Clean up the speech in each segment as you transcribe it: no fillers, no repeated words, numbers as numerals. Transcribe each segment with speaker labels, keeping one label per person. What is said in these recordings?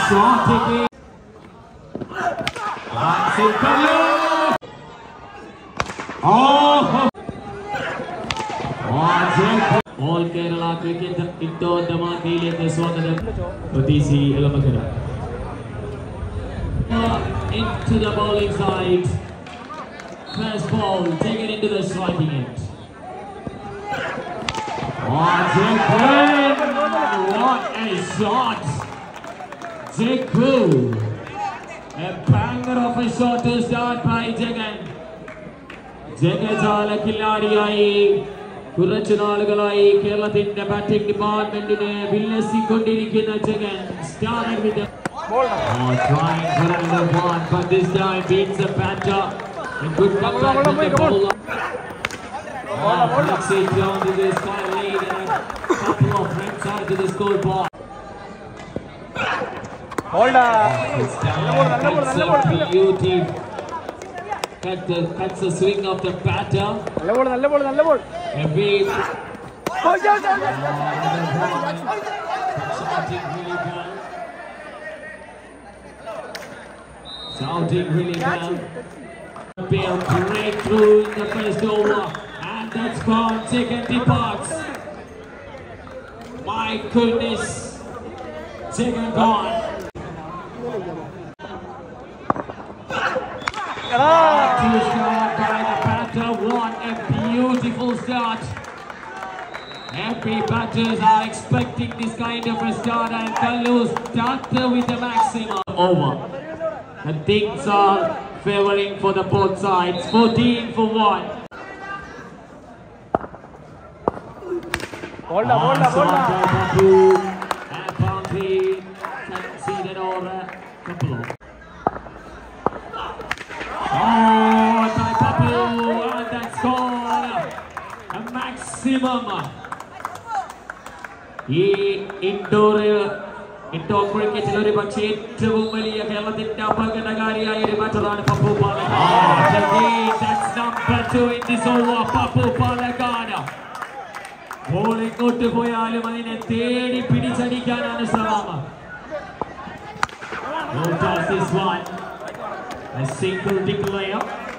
Speaker 1: shot again. Oh! All Kerala cricket indoor Damakileke Swagadam Odisi Elamakara. Into the bowling side. First ball taken into the striking end. What a shot! Jeku! A banger of a shot to start by Jagan. Jagatala Kilariai. Kurachanagalai, Kerala batting department in a Vilnasi Kondiniki Jagan. Started with the trying for another one, but this time beats the batter. A good comeback from the bowler. Takes it down to the sky lead and a couple of runs out to the scoreboard. It's a beauty. Cuts the swing of the batter. A big shouting really well. A breakthrough in the first over. And that's gone. Second departs. My goodness. Second gone. Two shot by the batter. What a beautiful start. Every batters are expecting this kind of a start, and Kallu started with a maximum over. And things are favoring for the both sides. 14 for 1. Hold on. And Boundary conceded over. Couple of. Oh, by Papu, and that's gone. A maximum. Indoor cricket, that's number 2 in this over. Papu Palakana. Bowling out to Boyalum and a third Pidicanican Salama. No toss this one. A single declare.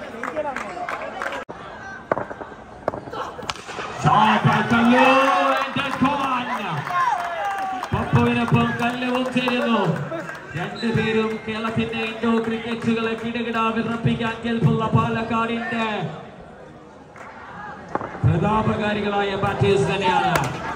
Speaker 1: Shot by Kallu and that's gone. Pappuvinapam Kalluvum ചേരുന്നു. രണ്ടുപേരും കേരളത്തിന്റെ indoor ക്രിക്കറ്റുകളെ കിടകിട വിറപ്പിക്കാൻ കെൽപ്പുള്ള പാലക്കാടിന്റെ പ്രതാപകാരികളായ batters തന്നെയാണ്.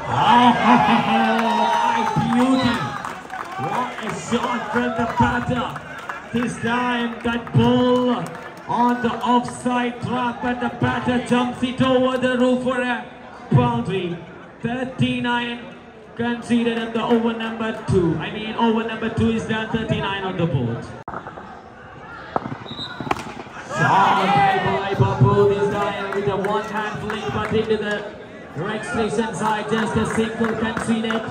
Speaker 1: Beauty! What a shot from the batter! This time that ball on the offside trap, and the batter jumps it over the roof for a boundary. 39 conceded at the over number 2. I mean over number 2 is done. 39 on the board. Shot by Babu this time with a one-hand flick, but into the right station side, just a single conceded.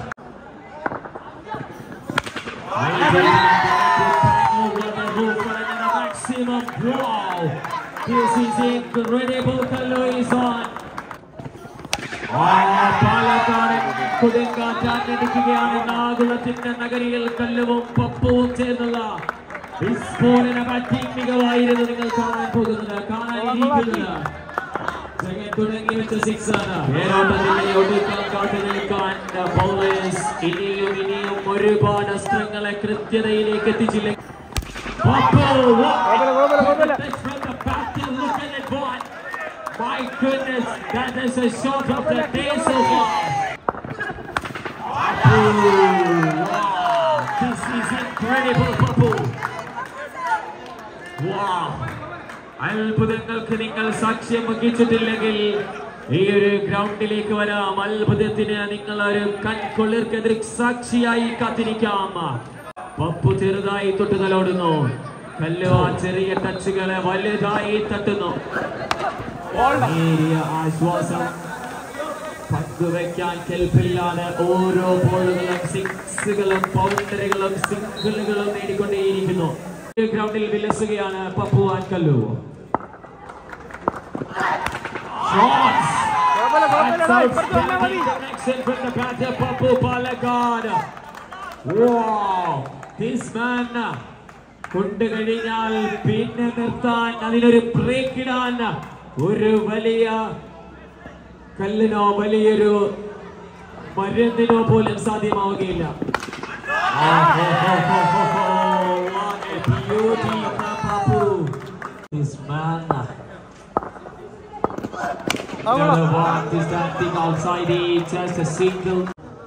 Speaker 1: Maximum. Wow! This is incredible. Kallu is on. Palakad Kudinga Nagulatin Nagaril Kallu Papu Chedala. This morning about taking a wide little car and put in the car. Second couldn't give it to 6. Here on the bowlers Inium Moriba, Strangle, Kritia, Papu, what? From the back to look at it, one. My goodness, that is a shot of the day so far. Papu, wow, this is incredible, Papu. Wow. അത്ഭുതങ്ങൾക്ക് നിങ്ങൾ സാക്ഷ്യം വഹിച്ചിട്ടില്ലെങ്കിൽ ഈ ഒരു ഗ്രൗണ്ടിലേക്ക് വരാം. അത്ഭുതത്തിന് നിങ്ങൾ ഒരു കൺകൊള്ളിർക്ക് സാക്ഷിയായി കാത്തിരിക്കാം. പപ്പു ചെറുതായി തൊട്ട് തലോടുന്നു. കല്ലു ആ ചെറിയ ടച്ചുകളെ വലുതായി തട്ടുന്നു. ആശ്വാസം പങ്കുവയ്ക്കാൻ കെൽപ്പില്ലാതെ ഓരോ ബോളുകളും സിക്സുകളും ബൗണ്ടറികളും സിംഗിളുകളും നേടിക്കൊണ്ടേയിരിക്കുന്നു. ഗ്രൗണ്ടിൽ വിലസുകയാണ് Pappu and Kallu. Shots! Connection from the batter, Papu Palakad. Wow! This man കൊണ്ടു കഴിഞ്ഞാൽ പിന്നെ നിർത്താൻ അതിനൊരു ബ്രേക്ക് ഇടാൻ ഒരു വലിയ കല്ലിനോ വലിയൊരു മരുന്നിനോ പോലും സാധ്യമാവുകയില്ല. What a beauty from Papu. This man never walked this thing outside it, just a single.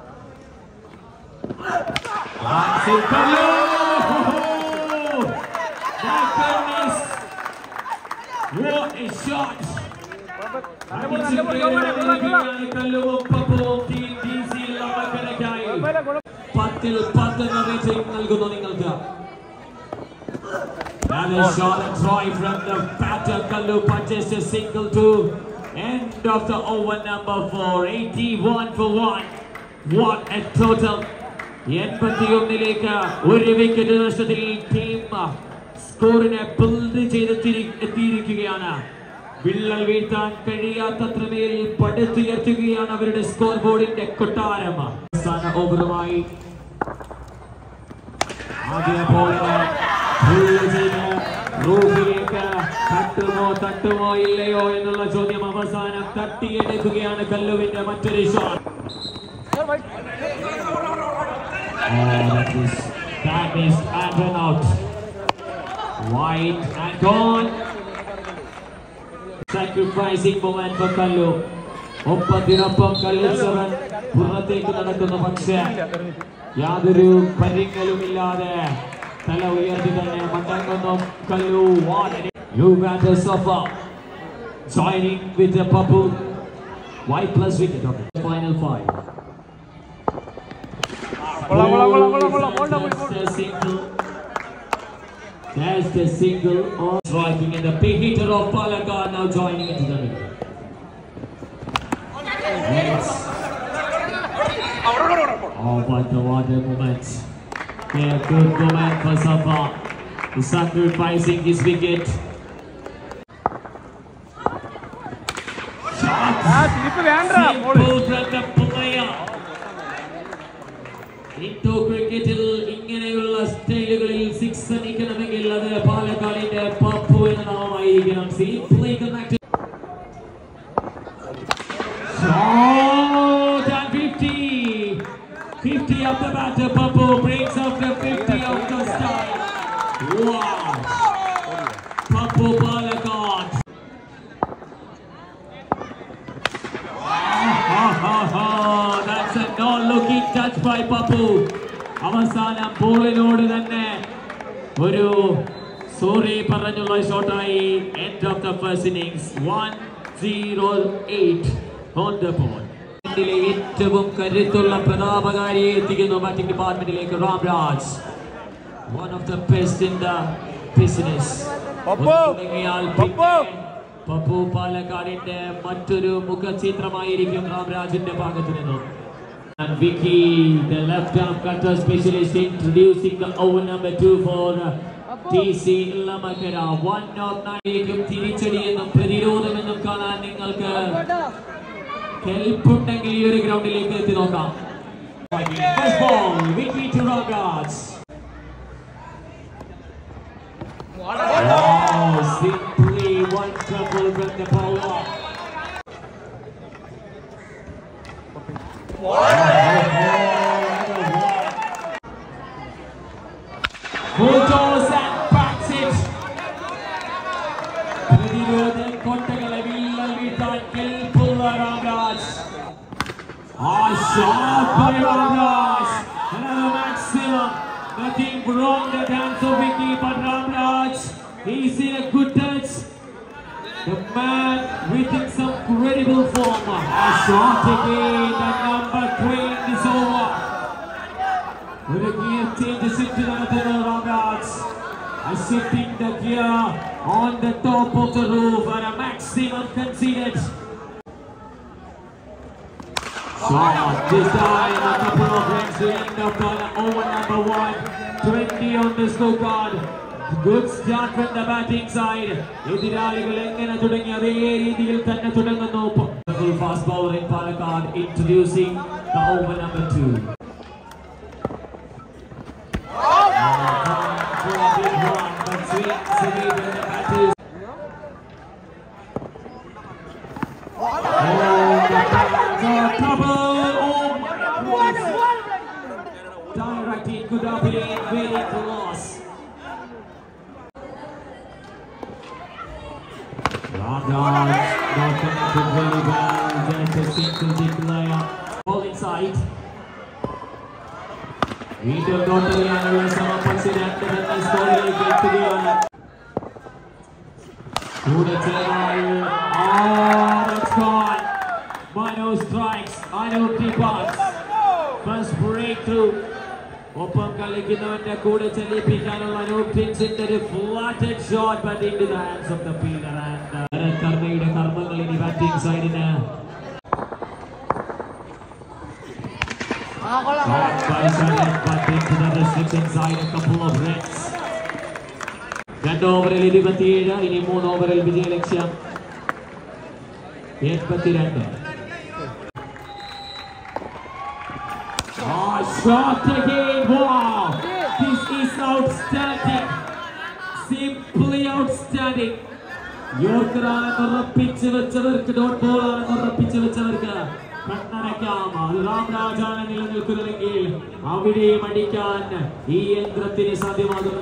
Speaker 1: My goodness! What a shot! Another shot and try from the batter. Kallu punches a single to end of the over number 4. 81 for 1. What a total! 81-ലേക്ക് ഒരു wicket നഷ്ടത്തിൽ team സ്കോറിനെ build ചെയ്തെത്തിയിരിക്കുകയാണ്. വിള്ളൽ വീഴ്ത്താൻ കഴിയാത്തത്രമേൽ പടുത്തുയർത്തുകയാണ് അവരുടെ score ബോർഡിന്റെ കൊട്ടാരം. അവസാന ഓവറുമായി ആദ്യ ബോളിന് റൂഫിലേക്ക് തട്ടുമോ ഇല്ലയോ എന്നുള്ള ചോദ്യം അവസാനം തട്ടിയെടുക്കുകയാണ് കല്ലുവിന്റെ മറ്റൊരു shot. That is and run out. Wide and gone. Sacrificing moment for Kallu. ഒപ്പത്തിനൊപ്പം കല്ലുച്ചവൻ പുറത്തേക്ക് നടക്കുന്ന പക്ഷേ യാതൊരു പരിങ്ങലുമില്ലാതെ തല ഉയർത്തി തന്നെ മടങ്ങുന്നു കല്ലു. New batter Safa joining with the Papu. White plus wicket of the final 5. There's the single on striking and the big hitter of Palakkad now joining into the middle. Yes. Oh, but what a moment. Yeah, good moment for Safa. He's sacrificing his wicket. Shot. Simple from the player. Into cricket-il ഇങ്ങനെയുള്ള സ്റ്റൈലുകളിൽ 6 അടിക്കണമെങ്കിൽ അത് പാലക്കാടിന്റെ പപ്പു എന്ന നാമമായിരിക്കണം. Simply connected. Shot and 50. 50 of the batter. Papu breaks up the 50 of the style. Wow. Papu Palakkad. That's a no-looking touch by Papu. അവസാനം ബോളിനോട് തന്നെ ഒരു sorry പറഞ്ഞുള്ള ഷോട്ടായി. End of the first innings 108 on the ball. ഇന്ത്യയിലെ ഏറ്റവും കരുത്തുള്ള പ്രതാപകാരിയെ എത്തിക്കുന്നു ബാറ്റിംഗ് ഡിപ്പാർട്ട്മെന്റിലേക്ക് Ramraj. One of the best in the business. Pappu പാലക്കാടിന്റെ മറ്റൊരു മുഖചിത്രമായിരിക്കും രാംരാജിന്റെ ഭാഗത്തു നിന്നും. And Vicky, the left-arm cutter specialist, introducing the over number 2 for TC Lamakara. 109 തിരിച്ചടിയെന്നും പ്രതിരോധമെന്നും കാണാൻ നിങ്ങൾക്ക് കെൽപ്പുണ്ടെങ്കിൽ ഈ ഒരു ഗ്രൗണ്ടിലേക്ക് എത്തി നോക്കാം. First ball, Vicky to Ramraj. Wow, simply wonderful from the bowler. Photos and backs it. പ്രതിരോധം കൊട്ടകളെ വിള്ളൽ വീഴ്ത്താൻ കെൽപ്പുള്ള Ramraj. Shot by Ramraj. Another maximum. Nothing wrong the dance of Vicky, but Ramraj, he's in a good touch. The man within some credible form. A shot again. The number 3 is over. With a gear changes into the Ramraj. Shifting the gear on the top of the roof and a maximum conceded. Shot this time, a couple of runs to end up on over number 1. 20 on the scorecard. Good start from the batting side. എതിരാളികൾ എങ്ങനെ തുടങ്ങി അതേ രീതിയിൽ തന്നെ തുടങ്ങുന്നു. Fast bowler in Palakkad introducing the over number 2. Celtic player. Ball inside. വീണ്ടും ടോട്ടലിയാനുള്ള ശ്രമം പക്ഷേ 2 സ്കോറിലേക്ക് എത്തുകയാണ്. കൂടെ ചേർന്നാൽ Manu strikes. Anup departs. First breakthrough. ഒപ്പം കളിക്കുന്നവന്റെ കൂടെ ചലിപ്പിക്കാനുള്ള അനൂപ് ടിൻസിന്റെ ഒരു flatted shot but into the hands of the fielder and കർമ്മയുടെ കർമ്മങ്ങൾ ഇനി ബാറ്റിംഗ് സൈഡിന്. By Shared but into the restriction side a couple of runs. 2 ഓവറിൽ 27 ഇനി 3 ഓവറിൽ വിജയലക്ഷ്യം 82. Shot again, wow! This is outstanding, simply outstanding. Yorker ആണെന്ന് ഉറപ്പിച്ച് വെച്ചവർക്ക് ഡോട്ട് ബോൾ ആണെന്ന് ഉറപ്പിച്ച് വെച്ചവർക്ക് കണ്ണടയ്ക്കാം. രാംരാജാണ് നിലനിൽക്കുന്നതെങ്കിൽ അവിടെയും അടിക്കാൻ ഈ യന്ത്രത്തിന് സാധ്യമാകും.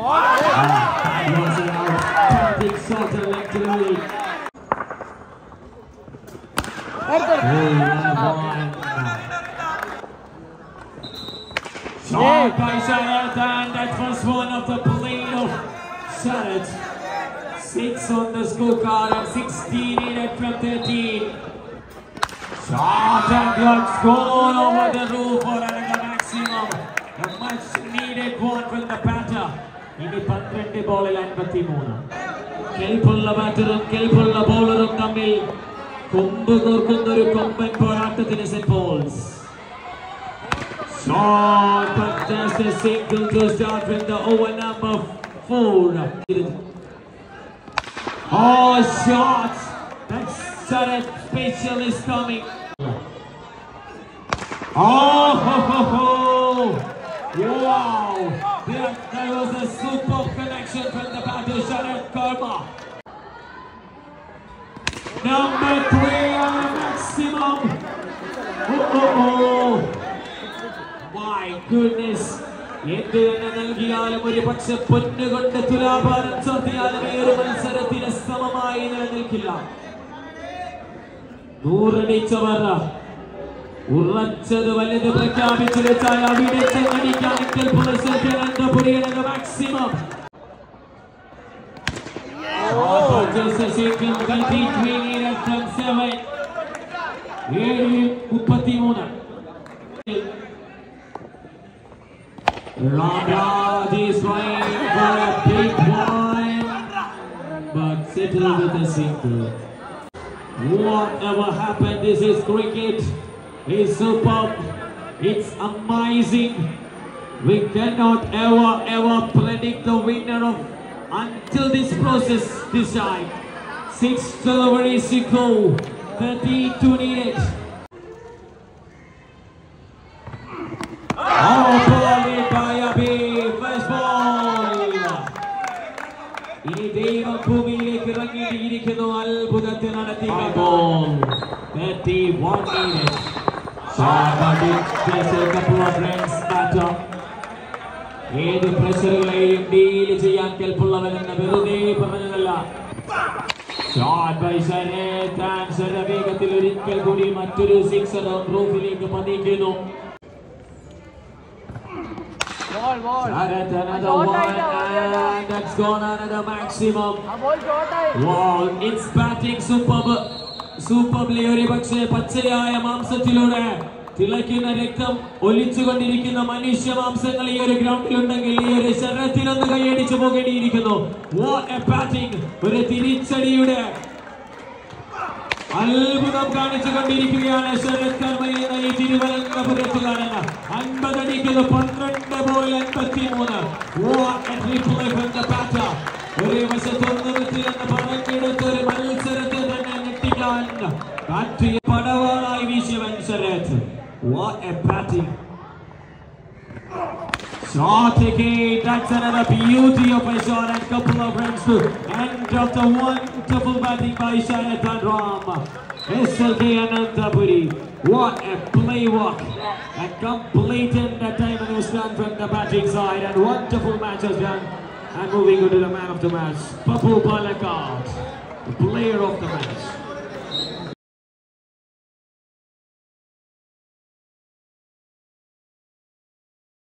Speaker 1: Shot by Shared and that was one of the plane of Shared. 6 on the scorecard and 16 needed from 13. Shot and that's gone over the roof for another maximum. A much needed one from the batter. ഇനി 12 ബോളിൽ 53. കെൽപ്പുള്ള ബാറ്ററും കെൽപ്പുള്ള ബോളറും തമ്മിൽ കൊമ്പ് കോർക്കുന്ന ഒരു കൊമ്പൻ പോരാട്ടത്തിന് Saint Paul's. Shot, but just a single to start with the over number 4. Oh, shot! That Shared special is coming. Oh, ho, ho, ho. Wow! There was a superb connection from the batter, Shared Karma. Number 3 on the maximum. Oh. My goodness! എന്ത് തന്നെ നൽകിയാലും ഒരു പക്ഷെ പൊന്നുകൊണ്ട് തുലാഭാരം ചോർത്തിയാലും ഈ ഒരു മത്സരത്തിന് സമമായി നിലനിൽക്കില്ല. 100 അടിച്ചവർ ഉറച്ചത് വലുത് പ്രഖ്യാപിച്ചു വെച്ചാൽ അവിടെ ചെന്നടിക്കാൻ maximum. Ramraj is trying for a big one, but settled with a single. Whatever happened, this is cricket. It's superb. It's amazing. We cannot ever predict the winner of until this process this time. 6 deliveries to go, 32 needed. Oh, bowled by Abhi. First ball. ഇനി ദൈവം ഭൂമിയിലേക്ക് ഇറങ്ങിയിരിക്കുന്നു. അത്ഭുതത്തിൽ നടത്തിയ ball 31 needed. ഏത് പ്രഷറുകളെയും deal ചെയ്യാൻ കെൽപ്പുള്ളവരെന്ന് വെറുതെ പറഞ്ഞതല്ല. Shot by Sarath and ശരവേഗത്തിൽ ഒരിക്കൽ കൂടി മറ്റൊരു സിക്സർ റൂഫിലേക്ക് പതിക്കുന്നു. Shared another one and that's gone another maximum. Wow, it's batting superbly. ഒരു പക്ഷേ പച്ചയായ മാംസത്തിലൂടെ തിളയ്ക്കുന്ന രക്തം ഒലിച്ചുകൊണ്ടിരിക്കുന്ന മനുഷ്യ മാംസങ്ങൾ ഈ ഒരു ഗ്രൗണ്ടിലുണ്ടെങ്കിൽ ഈ ഒരു ശരത്തിനൊന്ന് കൈയടിച്ചു പോകേണ്ടിയിരിക്കുന്നു. What a batting! ഒരു തിരിച്ചടിയുടെ അത്ഭുതം കാണിച്ചുകൊണ്ടിരിക്കുകയാണ് ശരത് കർമ്മയിൽ എന്ന ഈ തിരുവനന്തപുരത്തുകാരൻ. 50 അടിക്കുന്നു. 12 ബോളിൽ 53. What a replay from the batter. ഒരേ വശത്തൊന്നും എത്തില്ലെന്ന് പറഞ്ഞെടുത്ത ഒരു മത്സരത്തെ തന്നെ ഞെട്ടിക്കാൻ ബാറ്റ് പടവാളായി വീശിയവൻ Sarath. What a batting! Shot again. That's another beauty of a shot and couple of runs to end of the wonderful batting by Shared and Ram. SLK Anantapuri. What a play work. A complete entertainment was done from the batting side and wonderful match was done. And moving on to the man of the match, Papu Balakad, the player of the match.